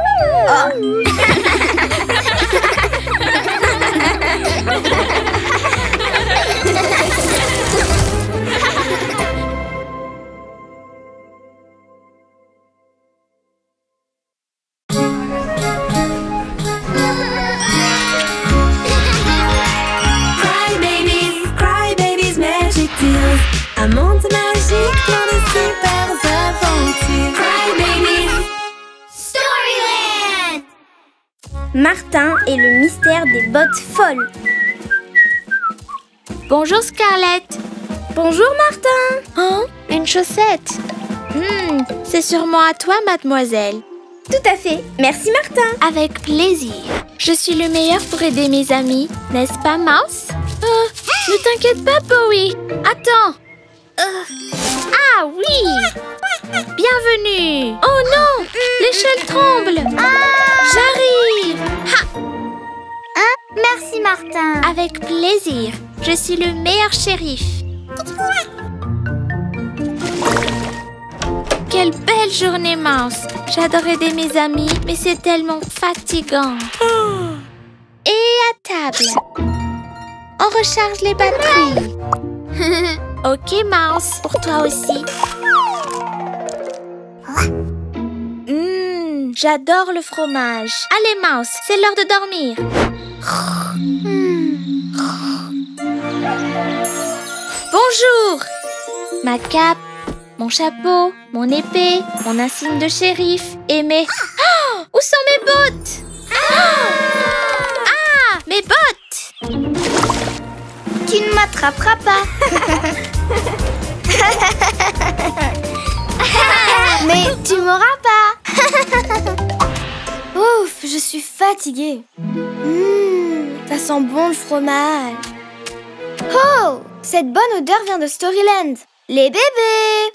Un monde magique plein de super aventures. Cry Babies Storyland! Martin et le mystère des bottes folles. Bonjour Scarlett. Bonjour Martin. Hein? Une chaussette. Hmm, c'est sûrement à toi, mademoiselle. Tout à fait. Merci Martin. Avec plaisir. Je suis le meilleur pour aider mes amis, n'est-ce pas, Mouse? Oh, ne t'inquiète pas, Bowie. Attends. Euh. Ah oui! Bienvenue! Oh non! L'échelle tremble! J'arrive! Ha! Hein? Merci Martin. Avec plaisir. Je suis le meilleur shérif. Quelle belle journée, Mouse. J'adore aider mes amis, mais c'est tellement fatigant. Et à table. On recharge les batteries. Ok, Mouse, pour toi aussi. Mmh, j'adore le fromage. Allez, Mouse, c'est l'heure de dormir. Bonjour. Ma cape, mon chapeau, mon épée, mon insigne de shérif et mes... Oh, où sont mes bottes? Ah, mes bottes! Tu ne m'attraperas pas. Mais tu m'auras pas. Ouf, je suis fatiguée. Mmh, ça sent bon le fromage. Oh, cette bonne odeur vient de Storyland. Les bébés.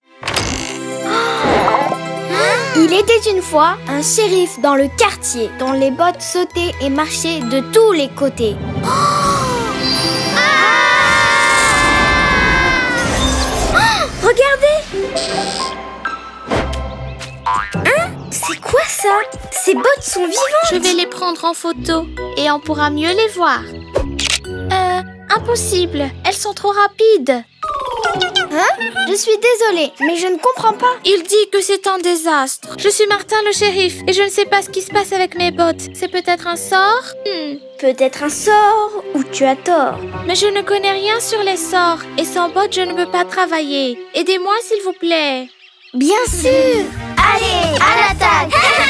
Il était une fois un shérif dans le quartier dont les bottes sautaient et marchaient de tous les côtés. Regardez! Hein? C'est quoi ça? Ces bottes sont vivantes! Je vais les prendre en photo et on pourra mieux les voir. Euh, impossible. Elles sont trop rapides. Hein? Je suis désolée, mais je ne comprends pas. Il dit que c'est un désastre. Je suis Martin le shérif et je ne sais pas ce qui se passe avec mes bottes. C'est peut-être un sort? Hmm. Peut-être un sort, ou tu as tort. Mais je ne connais rien sur les sorts et sans bottes, je ne peux pas travailler. Aidez-moi, s'il vous plaît. Bien sûr! Allez, à l'attaque!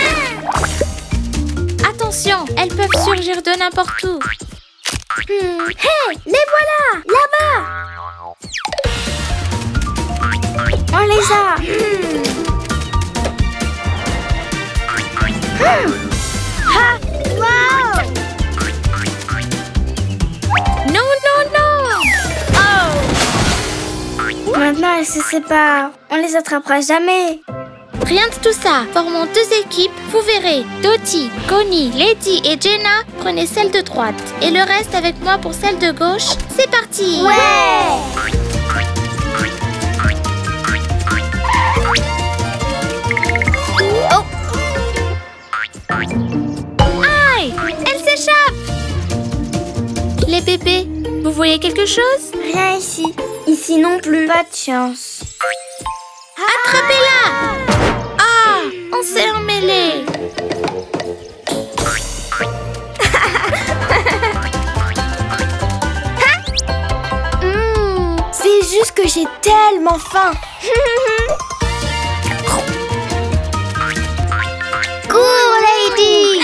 Attention, elles peuvent surgir de n'importe où. Hmm. Hé, les voilà! Là-bas! On les a! Hmm. Hmm. Ha! Wow! Non, non, non! Oh! Maintenant, elles se séparent. On les attrapera jamais. Rien de tout ça. Formons deux équipes, vous verrez. Dottie, Connie, Lady et Jenna, prenez celle de droite. Et le reste avec moi pour celle de gauche. C'est parti! Ouais! Oh! Aïe! Elle s'échappe! Les bébés, vous voyez quelque chose? Rien ici. Ici non plus. Pas de chance. Attrapez-la! Ah! On s'est emmêlés! Mmh, c'est juste que j'ai tellement faim. Cours, Lady!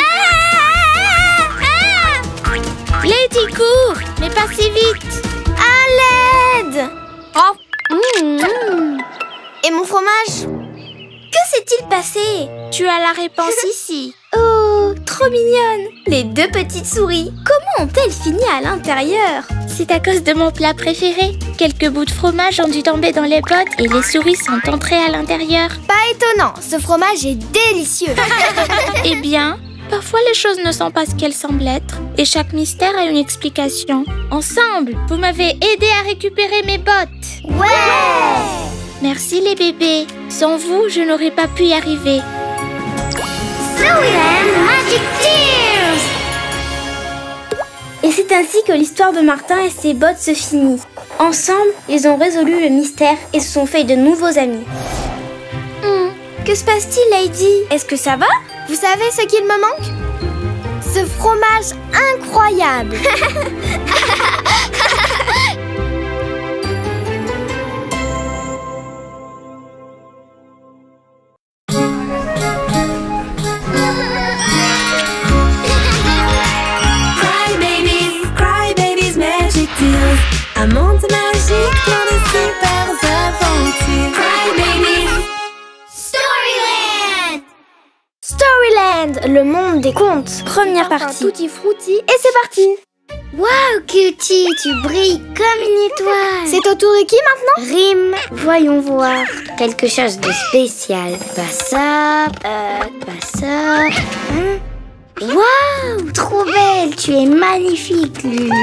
Lady, cours! Mais pas si vite! À l'aide! Oh! Mmh. Et mon fromage? Que s'est-il passé? Tu as la réponse ici. Oh, trop mignonne! Les deux petites souris, comment ont-elles fini à l'intérieur? C'est à cause de mon plat préféré. Quelques bouts de fromage ont dû tomber dans les bottes et les souris sont entrées à l'intérieur. Pas étonnant, ce fromage est délicieux! Eh bien, parfois les choses ne sont pas ce qu'elles semblent être. Et chaque mystère a une explication. Ensemble, vous m'avez aidé à récupérer mes bottes. Ouais! Merci les bébés. Sans vous, je n'aurais pas pu y arriver. Storyland Magic Tears! Et c'est ainsi que l'histoire de Martin et ses bottes se finit. Ensemble, ils ont résolu le mystère et se sont fait de nouveaux amis. Hmm, que se passe-t-il, Lady? Est-ce que ça va? Vous savez ce qu'il me manque? Ce fromage incroyable! Un monde magique, plein de super aventures. Cry Babies. Storyland! Storyland, le monde des contes. Première partie. Tutti frutti et c'est parti. Waouh, Cutie, tu brilles comme une étoile. C'est au tour de qui maintenant? Rime. Voyons voir. Quelque chose de spécial. Pas ça, euh, pas ça. Hein? Waouh, trop belle. Tu es magnifique, Lulu.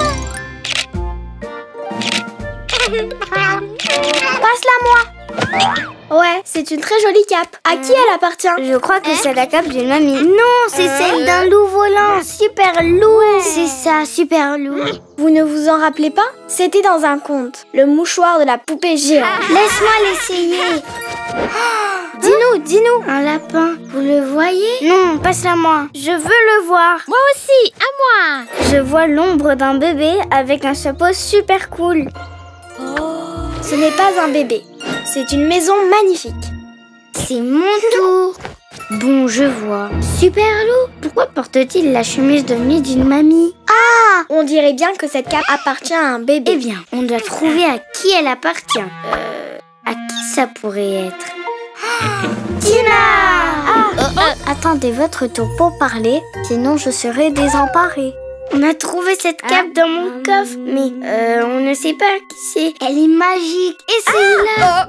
Passe-la moi. Ouais, c'est une très jolie cape. À qui elle appartient? Je crois que c'est la cape d'une mamie. Non, c'est celle d'un loup volant. Super loup. C'est ça, super loup. Vous ne vous en rappelez pas? C'était dans un conte. Le mouchoir de la poupée géante. Laisse-moi l'essayer. Dis-nous, dis-nous. Un lapin. Vous le voyez? Non, passe-la moi. Je veux le voir. Moi aussi, à moi. Je vois l'ombre d'un bébé avec un chapeau super cool. Ce n'est pas un bébé, c'est une maison magnifique. C'est mon tour. Bon, je vois. Super loup, pourquoi porte-t-il la chemise de nuit d'une mamie? Ah! On dirait bien que cette cape appartient à un bébé. Eh bien, on doit trouver à qui elle appartient. Euh, à qui ça pourrait être? Oh, Tina! Ah! Oh, oh. Attendez votre tour pour parler, sinon je serai désemparée. On a trouvé cette cape dans mon coffre, mais euh, on ne sait pas qui c'est. Elle est magique. Essayez-la.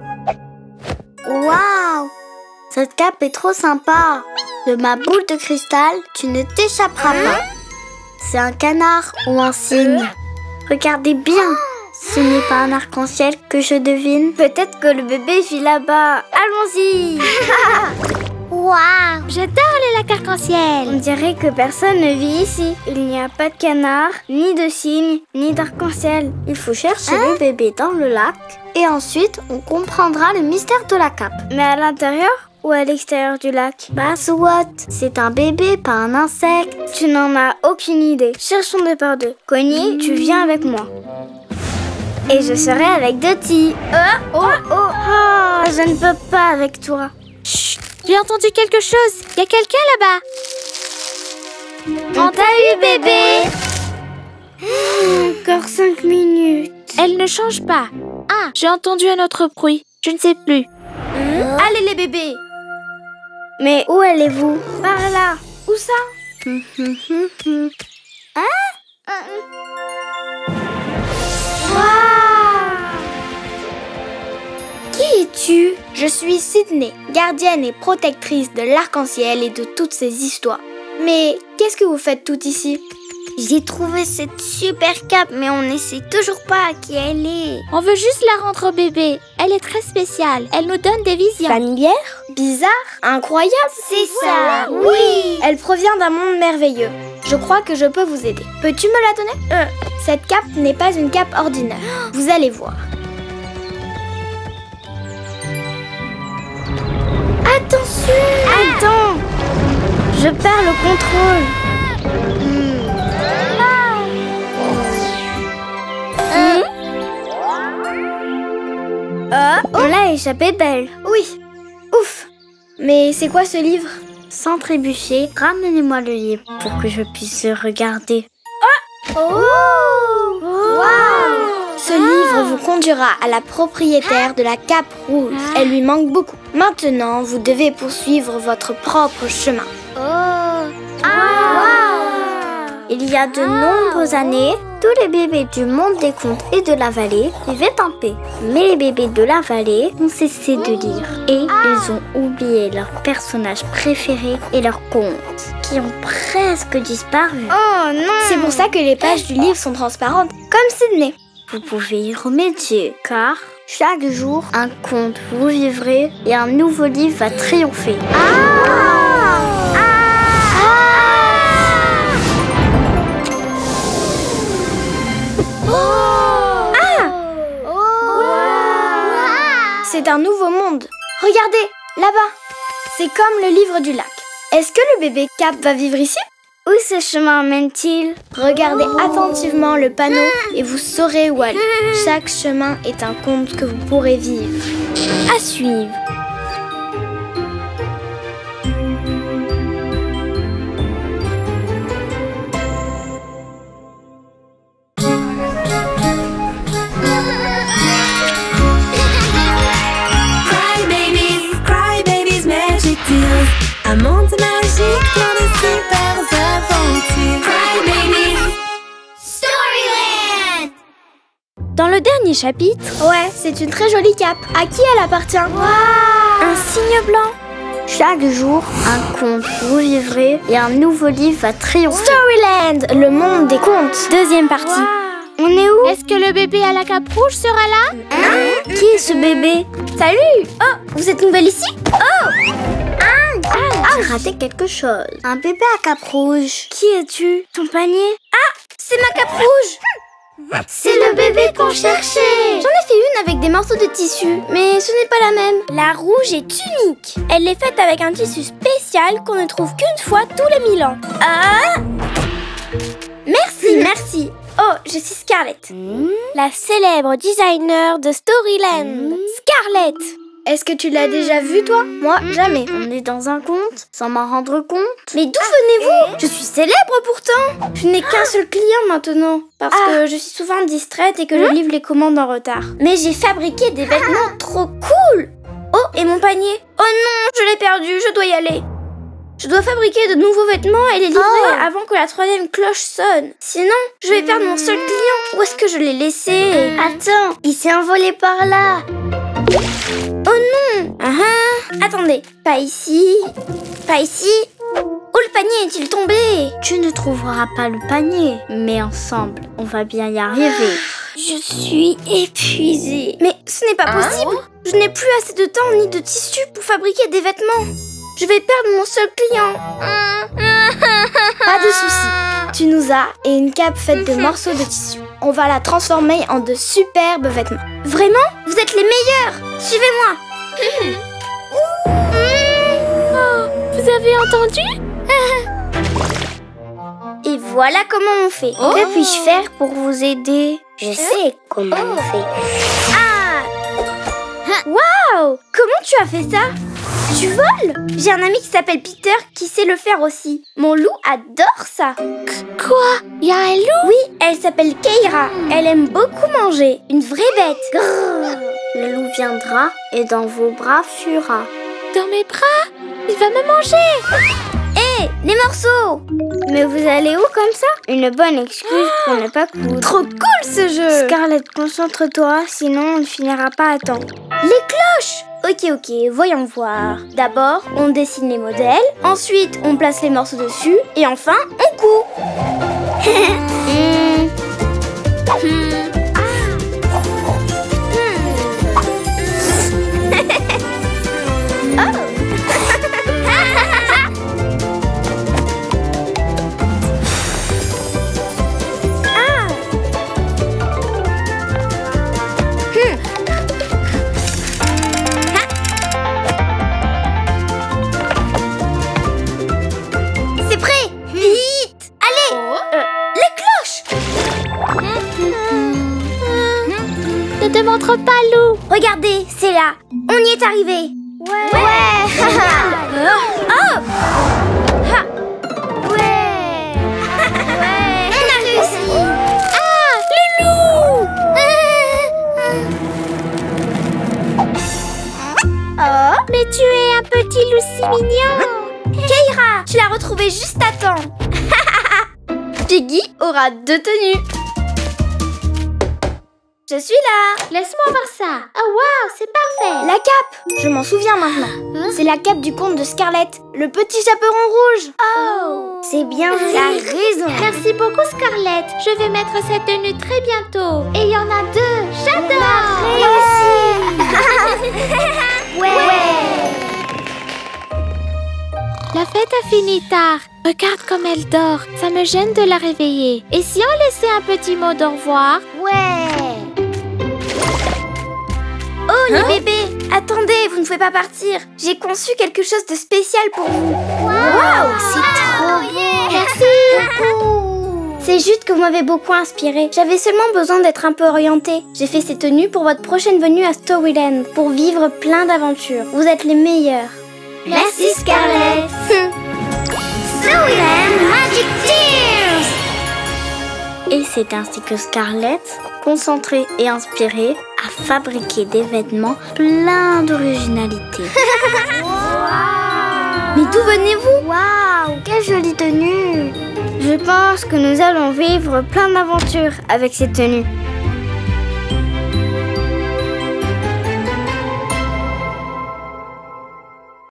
Waouh! Cette cape est trop sympa. De ma boule de cristal, tu ne t'échapperas pas. C'est un canard ou un cygne. Regardez bien. Ce n'est pas un arc-en-ciel que je devine. Peut-être que le bébé vit là-bas. Allons-y. Waouh, j'adore les lacs arc-en-ciel. On dirait que personne ne vit ici. Il n'y a pas de canard, ni de cygne, ni d'arc-en-ciel. Il faut chercher le bébé dans le lac et ensuite on comprendra le mystère de la cape. Mais à l'intérieur ou à l'extérieur du lac? Bah soit, c'est un bébé, pas un insecte. Tu n'en as aucune idée. Cherchons deux par deux. Connie, tu viens avec moi. Et je serai avec Dottie. Oh, oh, oh, oh, je ne peux pas avec toi. Chut, j'ai entendu quelque chose. Il y a quelqu'un là-bas. On t'a eu, bébé. Encore cinq minutes. Elle ne change pas. Ah, j'ai entendu un autre bruit. Je ne sais plus. Mmh. Allez les bébés. Mais où allez-vous? Par là. Où ça? Hein? Wow. Qui es-tu? Je suis Sydney, gardienne et protectrice de l'arc-en-ciel et de toutes ces histoires. Mais qu'est-ce que vous faites toutes ici? J'ai trouvé cette super cape, mais on ne sait toujours pas à qui elle est. On veut juste la rendre au bébé. Elle est très spéciale. Elle nous donne des visions. Familière? Bizarre? Incroyable? C'est ça, oui. Elle provient d'un monde merveilleux. Je crois que je peux vous aider. Peux-tu me la donner? euh, Cette cape n'est pas une cape ordinaire. Vous allez voir. Attention! Attends! Je perds le contrôle. Hmm. Ah, on l'a échappé belle. Oui. Ouf. Mais c'est quoi ce livre? Sans trébucher, ramenez-moi le livre pour que je puisse le regarder. Oh, oh. Wow. Ce livre vous conduira à la propriétaire de la cape rouge. Elle lui manque beaucoup. Maintenant, vous devez poursuivre votre propre chemin. Oh. Ah. Wow. Il y a de nombreuses années, tous les bébés du monde des contes et de la vallée vivaient en paix. Mais les bébés de la vallée ont cessé de lire et ils ont oublié leurs personnages préférés et leurs contes qui ont presque disparu. Oh non! C'est pour ça que les pages du livre sont transparentes, comme Sydney. Vous pouvez y remédier car chaque jour, un conte vous vivrez et un nouveau livre va triompher. Ah! C'est un nouveau monde. Regardez, là-bas. C'est comme le livre du lac. Est-ce que le bébé Cap va vivre ici? Où ce chemin mène-t-il? Regardez attentivement le panneau et vous saurez où aller. Chaque chemin est un conte que vous pourrez vivre. À suivre. Un monde magique, plein de super aventures. Cry Babies Storyland. Dans le dernier chapitre, ouais, c'est une très jolie cape. À qui elle appartient? Wow. Un signe blanc. Chaque jour, un conte vous vivrez et un nouveau livre va triompher. Storyland, le monde des contes. Deuxième partie. Wow. On est où? Est-ce que le bébé à la cape rouge sera là? Hein? Qui est ce bébé? Salut! Oh, vous êtes nouvelle ici? Oh! Ah, j'ai raté quelque chose. Un bébé à cape rouge. Qui es-tu? Ton panier? Ah, c'est ma cape rouge! C'est le bébé qu'on cherchait! J'en ai fait une avec des morceaux de tissu, mais ce n'est pas la même. La rouge est unique. Elle est faite avec un tissu spécial qu'on ne trouve qu'une fois tous les mille ans. Ah! Merci, merci. Oh, je suis Scarlett, mmh. la célèbre designer de Storyland. Mmh. Scarlett! Est-ce que tu l'as déjà vu, toi? Moi, jamais. On est dans un conte, sans m'en rendre compte. Mais d'où venez-vous? Je suis célèbre pourtant. Je n'ai qu'un seul client maintenant, parce ah. que je suis souvent distraite et que je livre les commandes en retard. Mais j'ai fabriqué des vêtements trop cool. Oh, et mon panier? Oh non, je l'ai perdu, je dois y aller. Je dois fabriquer de nouveaux vêtements et les livrer oh. avant que la troisième cloche sonne. Sinon, je vais perdre mon seul client. Où est-ce que je l'ai laissé? Attends, il s'est envolé par là. Oh non! uh-huh. Attendez, pas ici, pas ici. Où le panier est-il tombé? Tu ne trouveras pas le panier, mais ensemble, on va bien y arriver. Je suis épuisée. Mais ce n'est pas Hein? possible. Je n'ai plus assez de temps ni de tissu pour fabriquer des vêtements. Je vais perdre mon seul client. Pas de souci. Tu nous as et une cape faite de morceaux de tissu. On va la transformer en de superbes vêtements. Vraiment? Vous êtes les meilleurs. Suivez-moi. Vous avez entendu? Et voilà comment on fait. Que puis-je faire pour vous aider? Je sais comment on fait. Ah! Waouh! Comment tu as fait ça? Tu voles? J'ai un ami qui s'appelle Peter qui sait le faire aussi. Mon loup adore ça. Quoi? Il y a un loup? Oui, elle s'appelle Keira. Elle aime beaucoup manger. Une vraie bête. Grrr. Le loup viendra et dans vos bras fuira. Dans mes bras? Il va me manger! Hé, les morceaux! Mais vous allez où comme ça? Une bonne excuse pour ne pas coudre. Trop cool ce jeu! Scarlett, concentre-toi, sinon on ne finira pas à temps. Les cloches! Ok, ok, voyons voir. D'abord, on dessine les modèles. Ensuite, on place les morceaux dessus. Et enfin, on coud. Hmm. C'est prêt! Vite! Allez! Euh, les cloches! Ne te montre pas, loup! Regardez, c'est là. On y est arrivé. Ouais. Ouais! Oh! Ha! Ouais. On a réussi! Ah! Le loup! Oh! Mais tu es un petit loup si mignon! Keira, tu l'as retrouvée juste à temps. Piggy aura deux tenues. Je suis là. Laisse-moi voir ça! Oh wow, c'est parfait! La cape, je m'en souviens maintenant. Hein? C'est la cape du conte de Scarlett, le petit chaperon rouge. Oh. C'est bien vu. T'as raison. Merci beaucoup, Scarlett. Je vais mettre cette tenue très bientôt. Et il y en a deux. J'adore. Ouais. La fête a fini tard. Regarde comme elle dort. Ça me gêne de la réveiller. Et si on laissait un petit mot d'au revoir? Ouais. Oh, les bébés, attendez, vous ne pouvez pas partir. J'ai conçu quelque chose de spécial pour vous. Waouh, c'est trop beau. Merci. C'est juste que vous m'avez beaucoup inspiré. J'avais seulement besoin d'être un peu orientée. J'ai fait ces tenues pour votre prochaine venue à Storyland, pour vivre plein d'aventures. Vous êtes les meilleurs. Merci, Scarlett. Storyland Magic Tears. Et c'est ainsi que Scarlett, concentrée et inspirée, a fabriqué des vêtements pleins d'originalité. Mais d'où venez-vous? Waouh, quelle jolie tenue! Je pense que nous allons vivre plein d'aventures avec ces tenues.